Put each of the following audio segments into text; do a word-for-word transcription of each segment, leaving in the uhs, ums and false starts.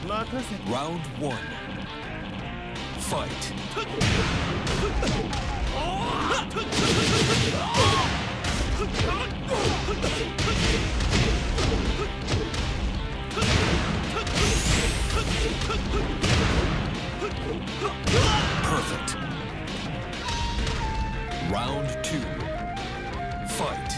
Round one. Fight. Perfect. Round two. Fight.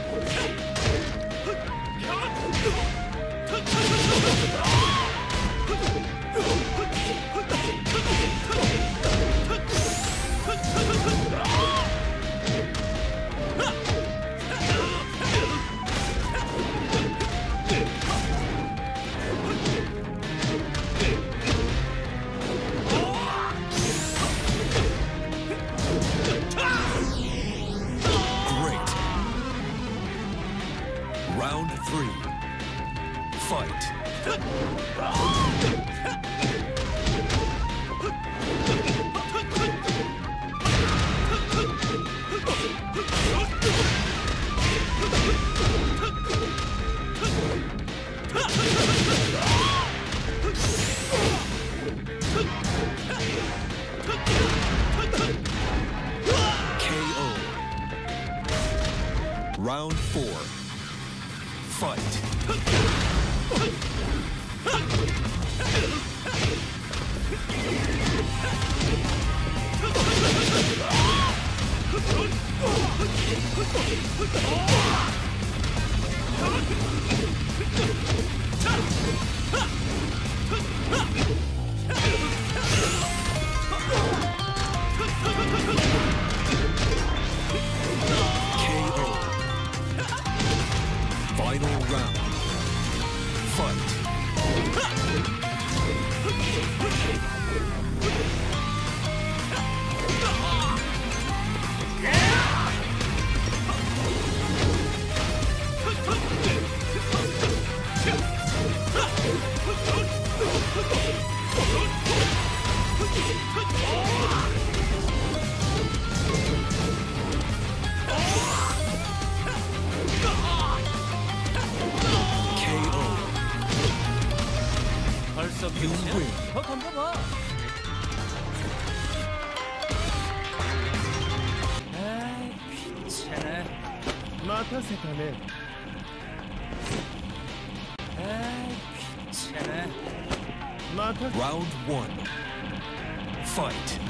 Round three. Fight. K O. Round four. Fight. K O. Final round. Fight. You win. 더 덤벼봐. 아이, 귀찮아. 마타세타네. 아이, 귀찮아. 마타. Round one. Fight.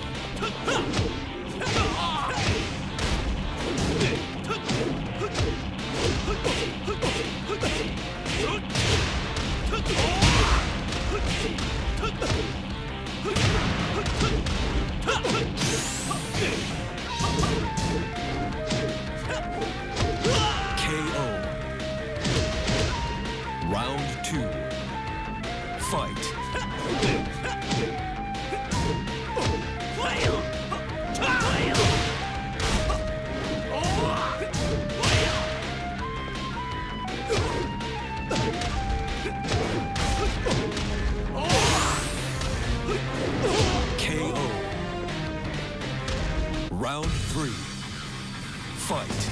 K O. Round two. Fight. K O. Round three. Fight.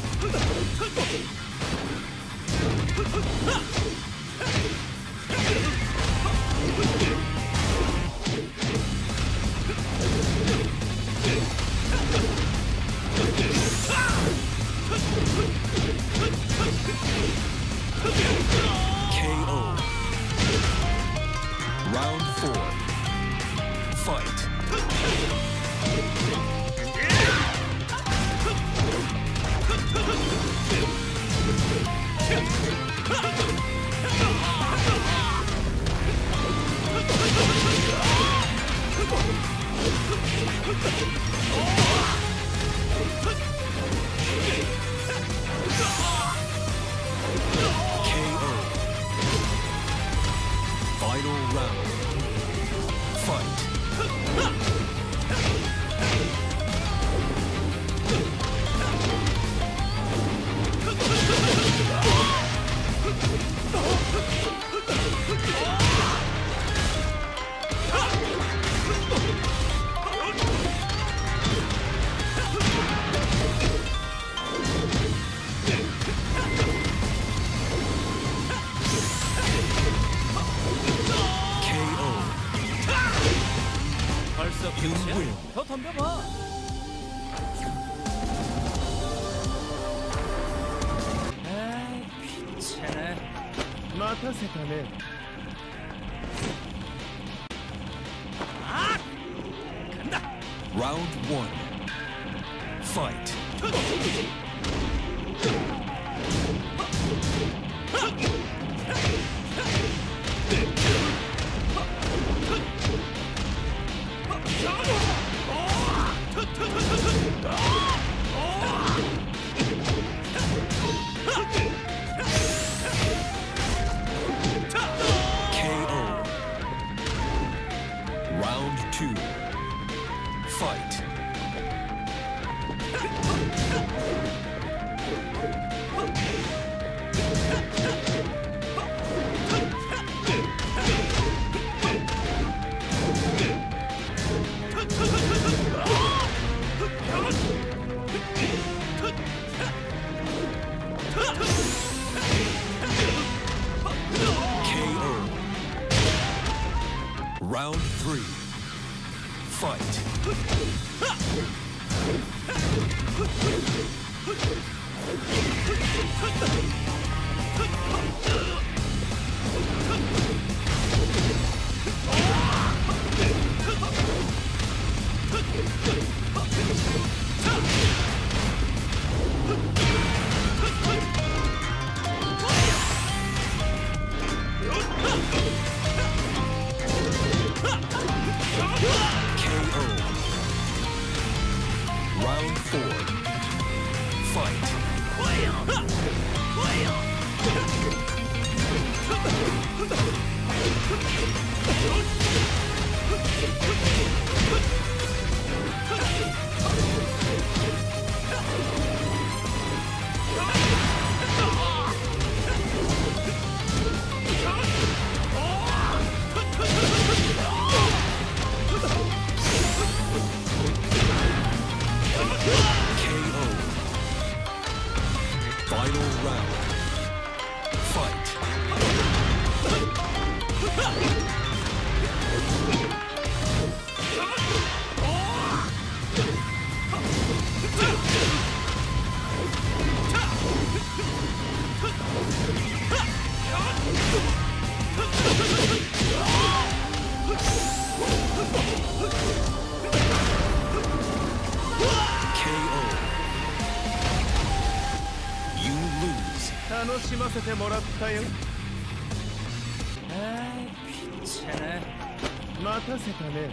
K O. Round four. Fight. K O. Final round. Fight. K O. You win. 더 덤벼봐. 아이, 귀찮아. 待たせたね。 Round one. Fight. K O. Round two. Fight. K O. Round three. Fight. K O. Round four. Fight. K O. Final round. Fight. K O. You lose. 楽しませてもらったよ。 아이, 귀찮아. 待たせたね。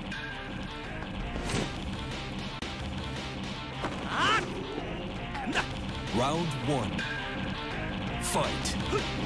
Round one. Fight.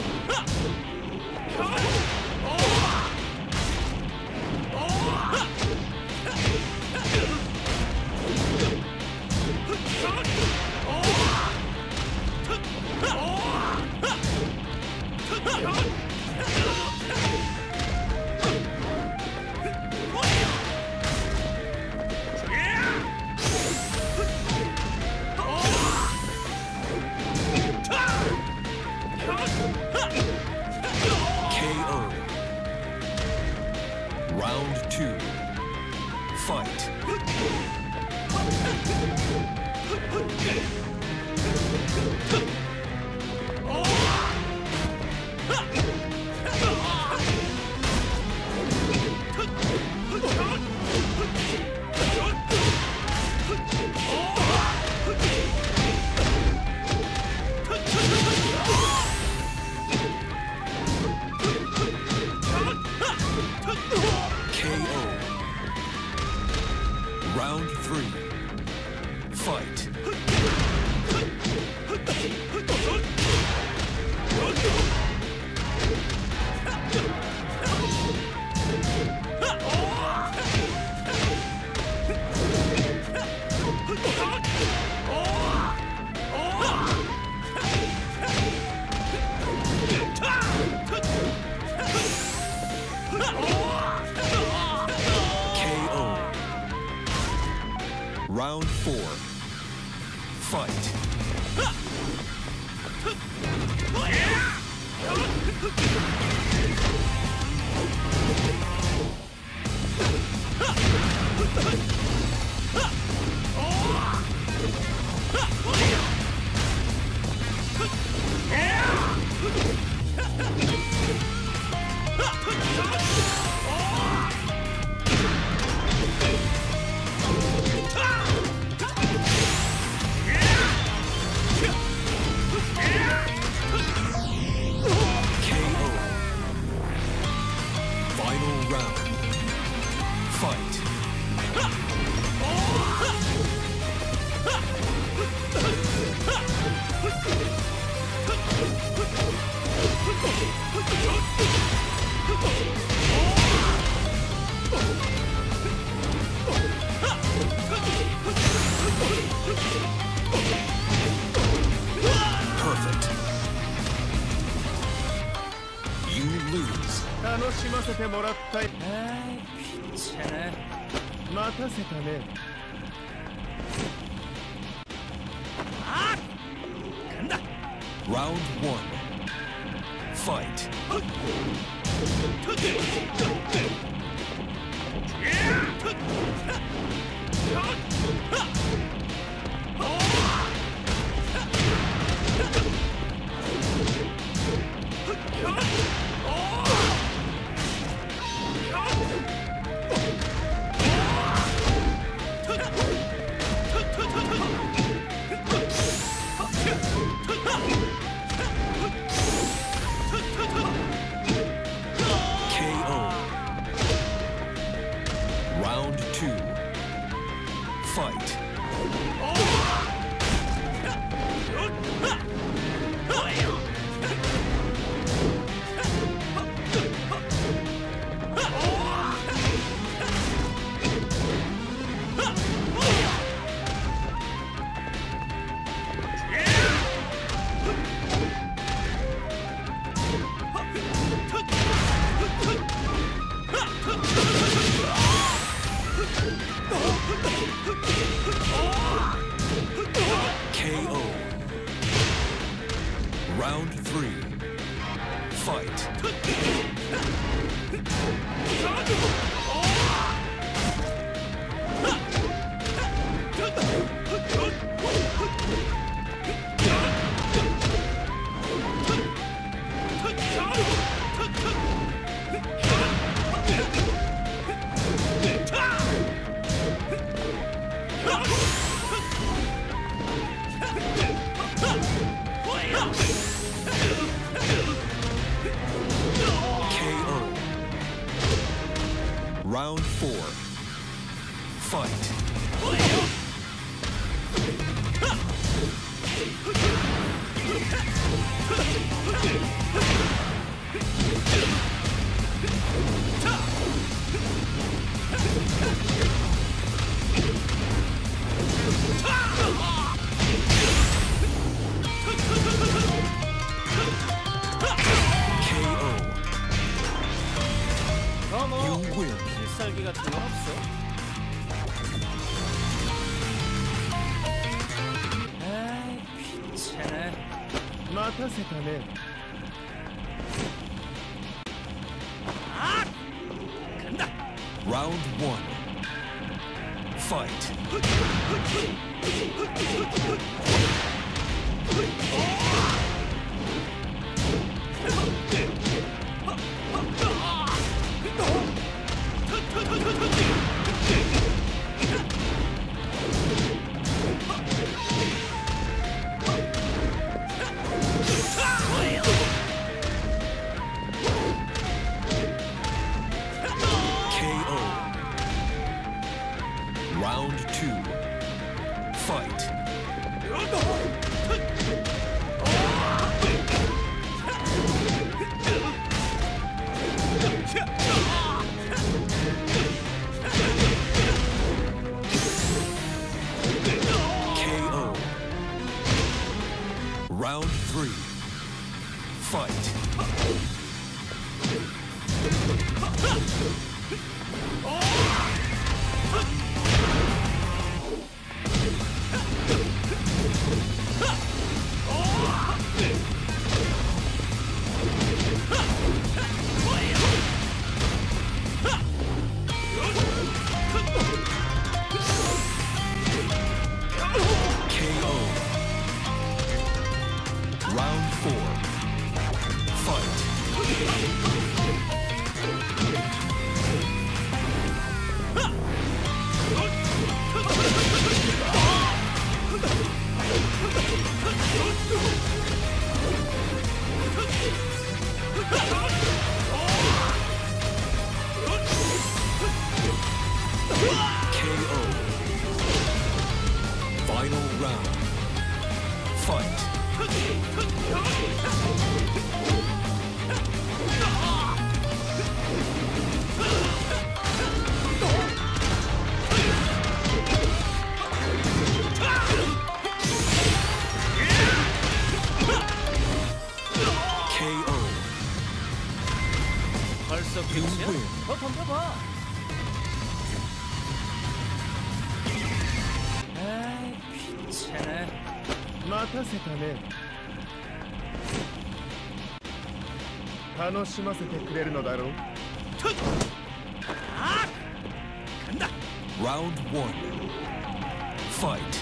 K O. Round two. Fight. K O. Round three. Fight. K O. Round four. Fight. Huh! round. Fight. Perfect. You lose. 楽しませてもらったよ。 아이, 귀찮아. 待たせたね。 간다. Round one. Fight. K O. Round two. Fight. K O. Round three. Fight. K O. Round four. Fight. K O. 어머, You win. 필살기 같은 건 없어? 아이, 귀찮아. 待たせたね。 간다. Round one. Fight. K O. Round two. Fight. K O. Round three. Fight. K O. Round four. Fight. 벌써 You 끝이야? win. 더 덤벼봐. 아이, 귀찮아. 待たせたね。楽しませてくれるのだろう。 아! 간다. Round one. Fight.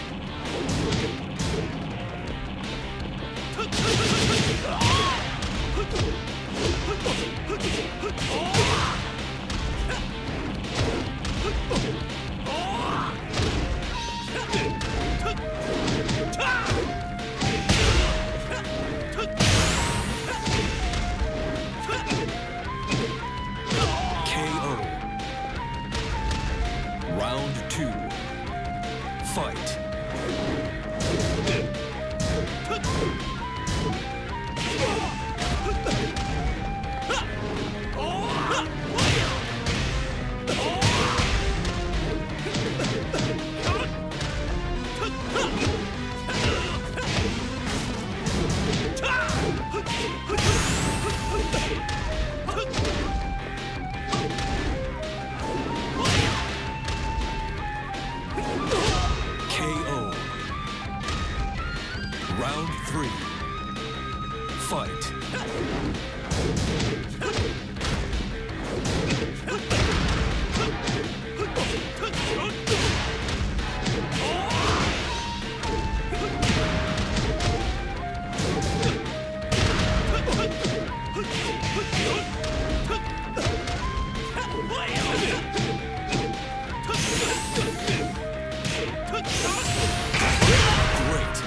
K O. Round two. Fight. K O. Round three. Fight. Great.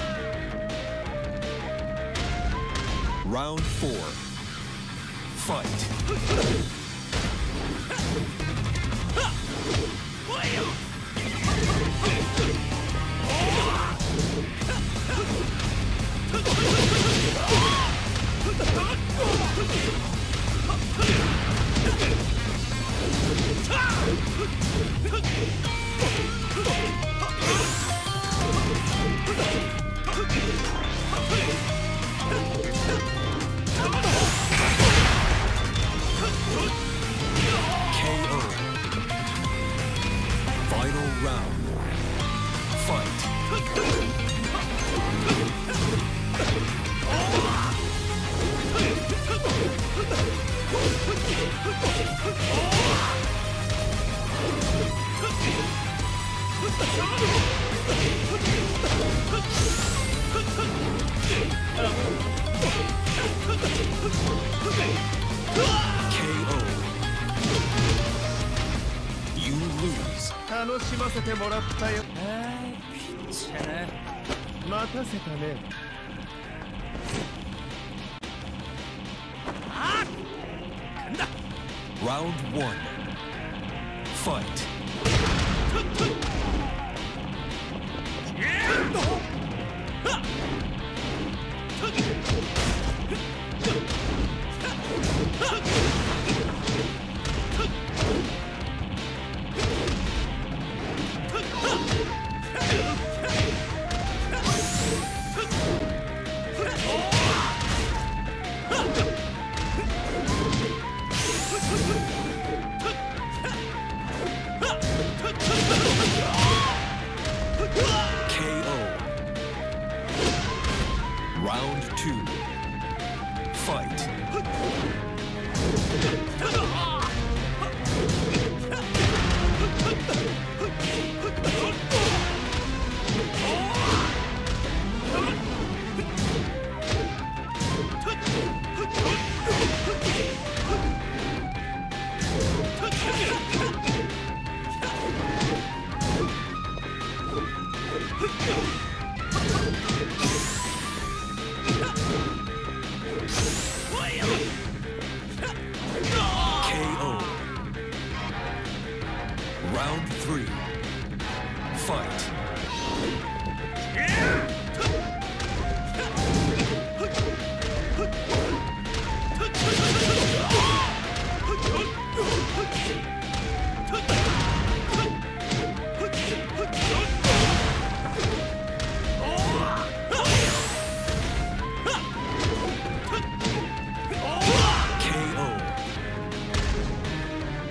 Round four. Fight. K O. Final round. Fight. K O. You lose. 楽しませてもらったよ。 아이, 귀찮아. 待たせたね。 아! 간다. Round one. Fight.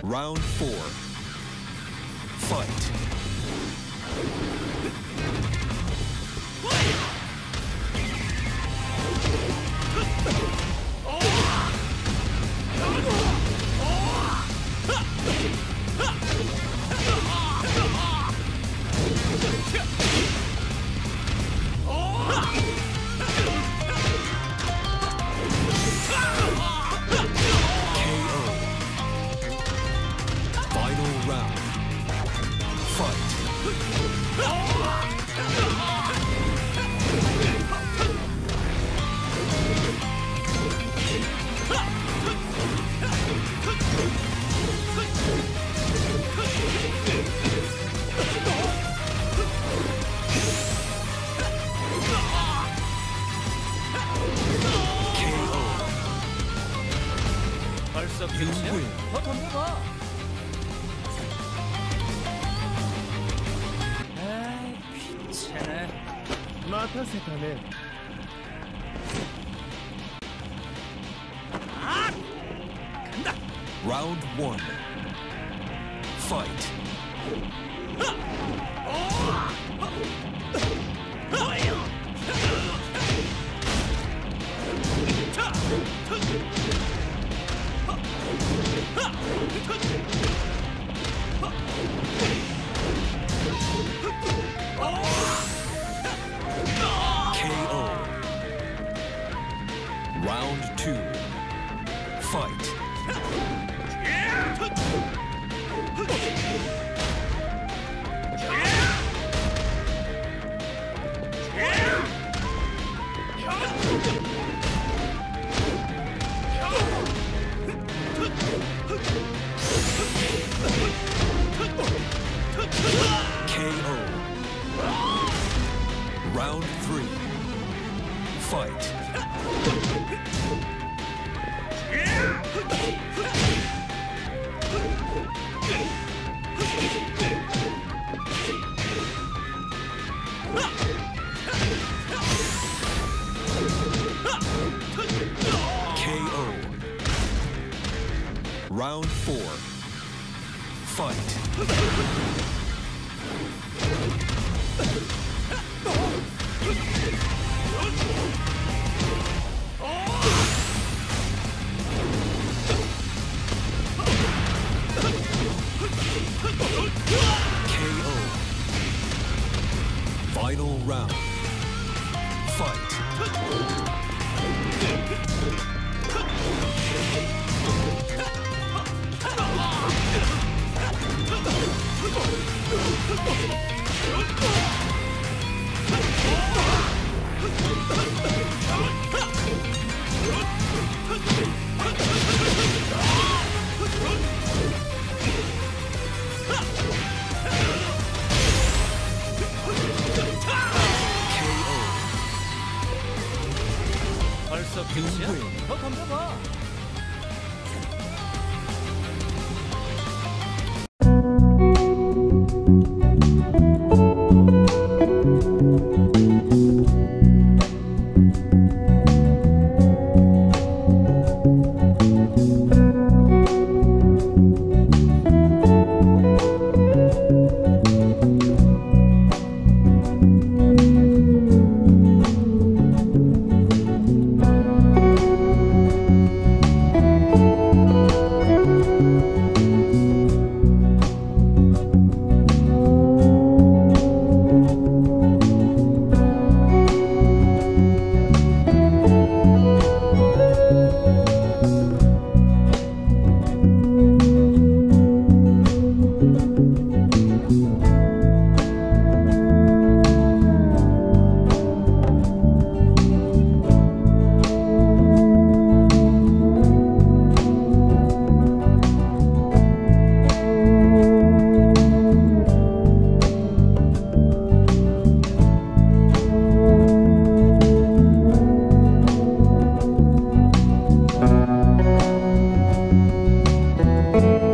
Round four. Fight. 벌써 You 끝이야? win. 더 덤벼봐. 아이, 귀찮아. 待たせたね。 아! 간다. Round one. Fight. K O. Round two. Fight. K O. Round three. Fight. K O. Round four. Fight. K O. Final round. Fight. 벌써 끝이야? win. 더 덤벼봐. you